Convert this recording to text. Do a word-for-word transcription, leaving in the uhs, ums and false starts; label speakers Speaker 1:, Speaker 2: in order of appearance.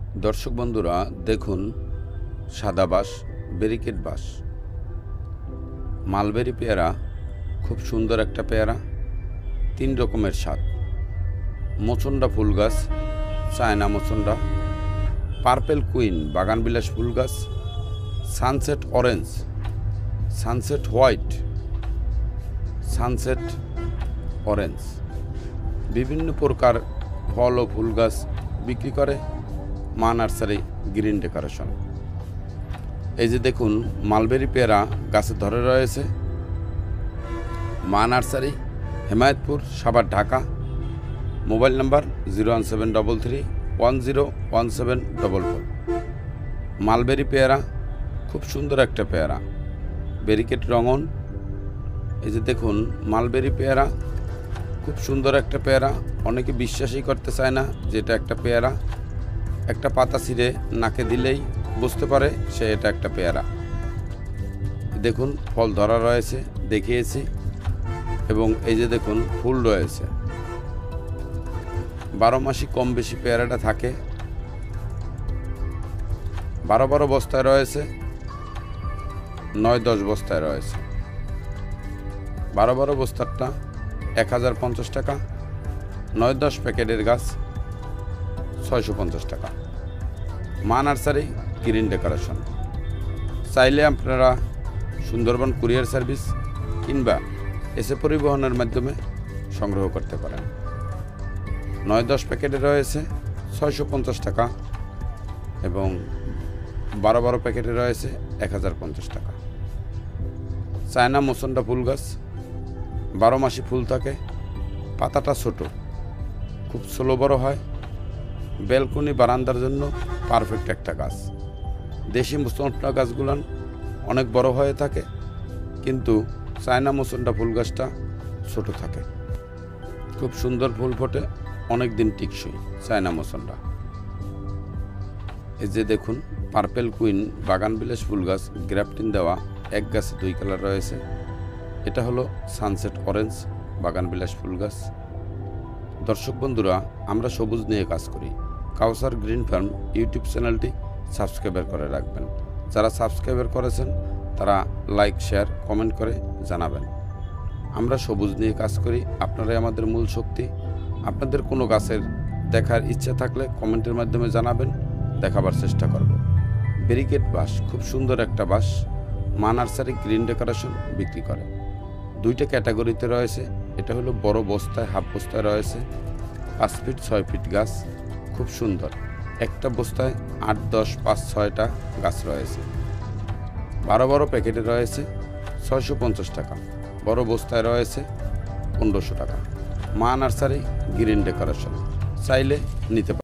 Speaker 1: দর্শক বন্ধুরা দেখুন, সাদা বাঁশ, ব্যারিকেড বাঁশ, মালবেরি পেয়ারা, খুব সুন্দর একটা পেয়ারা, তিন রকমের স্বাদ, মোচন্ডা ফুল গাছ, চায়না মোচন্ডা, পার্পেল কুইন বাগানবিলাস ফুল গাছ, sunset orange, sunset white, sunset orange, বিভিন্ন প্রকার ফল ও ফুল গাছ বিক্রি করে মা নার্সারি গ্রিন ডেকোরেশন। এই যে দেখুন, মালবেরি পেয়ারা গাছে ধরে রয়েছে। Maa nursery, Hemayetpur, Savar, Dhaka. Mobile number zero one seven double three one zero one seven double four. Mulberry পেয়ারা খুব সুন্দর একটা পেয়ারা, ব্যারিকেড রঙন। এই যে দেখুন, মালবেরি পেয়ারা খুব সুন্দর একটা পেয়ারা। অনেকে বিশ্বাসই করতে চায় না যে এটা একটা পেয়ারা। একটা পাতা ছিঁড়ে নাকে দিলেই বুঝতে পারে সে এটা একটা পেয়ারা। দেখুন, ফল ধরা রয়েছে, দেখিয়েছি। এবং এই যে দেখুন, ফুল রয়েছে। বারো মাসই কম বেশি পেয়ারাটা থাকে। বারো বারো বস্তায় রয়েছে, নয় দশ বস্তায় রয়েছে। বারো বারো বস্তারটা এক হাজার পঞ্চাশ টাকা, নয় দশ প্যাকেটের গাছ ছয়শো পঞ্চাশ টাকা। মা নার্সারি গ্রিন ডেকোরেশন। চাইলে আপনারা সুন্দরবন কুরিয়ার সার্ভিস কিংবা এসে পরিবহনের মাধ্যমে সংগ্রহ করতে পারেন। নয় দশ প্যাকেটে রয়েছে ছয়শো পঞ্চাশ টাকা এবং বারো বারো প্যাকেটে রয়েছে এক হাজার পঞ্চাশ টাকা। চায়না মোচন্ডা ফুল গাছ, বারো মাসি ফুল থাকে, পাতাটা ছোট, খুব স্লো বড় হয়, ব্যালকনি বারান্দার জন্য পারফেক্ট একটা গাছ। দেশি মোচন্ডা গাছগুলান অনেক বড় হয়ে থাকে, কিন্তু চায়না মোচন্ডা ফুল গাছটা ছোট থাকে। খুব সুন্দর ফুল ফোটে, অনেক দিন টিকসই চায়না মোচন্ডা। এই যে দেখুন, পার্পেল কুইন বাগানবিলাস ফুল গাছ, গ্রাফটিন দেওয়া, এক গাছে দুই কালার রয়েছে। এটা হলো সানসেট অরেঞ্জ বাগানবিলাস ফুল গাছ। দর্শক বন্ধুরা, আমরা সবুজ নিয়ে কাজ করি। কাউসার গ্রিন ফার্ম ইউটিউব চ্যানেলটি সাবস্ক্রাইবার করে রাখবেন। যারা সাবস্ক্রাইবার করেছেন তারা লাইক, শেয়ার, কমেন্ট করে জানাবেন। আমরা সবুজ নিয়ে কাজ করি, আপনারাই আমাদের মূল শক্তি। আপনাদের কোনো গাছের দেখার ইচ্ছা থাকলে কমেন্টের মাধ্যমে জানাবেন, দেখাবার চেষ্টা করব। ব্যারিকেড বাঁশ, খুব সুন্দর একটা বাঁশ, মা নার্সারি গ্রিন ডেকোরেশন বিক্রি করে। দুইটা ক্যাটাগরিতে রয়েছে। এটা হলো বড় বস্তায়, হাফ বস্তায় রয়েছে। পাঁচ ফিট ছয় ফিট গাছ, খুব সুন্দর। একটা বস্তায় আট দশ পাঁচ ছয়টা গাছ রয়েছে। বারো বারো প্যাকেটে রয়েছে ছয়শো পঞ্চাশ টাকা, বড় বস্তায় রয়েছে পনেরোশো টাকা। মা নার্সারি গ্রিন ডেকোরেশন, চাইলে নিতে পারেন।